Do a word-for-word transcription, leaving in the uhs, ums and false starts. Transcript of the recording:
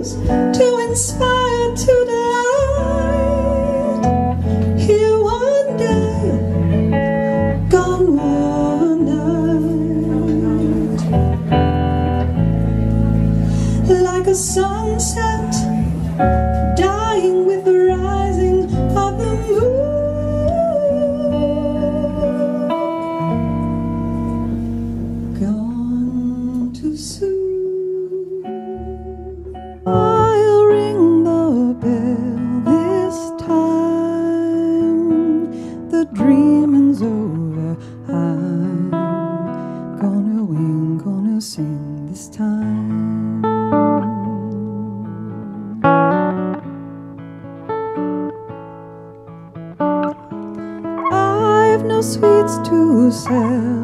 rose to inspire, to delight. Here one day, gone one night. Like a sunset dying with the rising of the moon. Gone too soon. I'll ring the bell this time. The dreaming's over. I'm gonna win, gonna sing this time. I've no sweets to sell,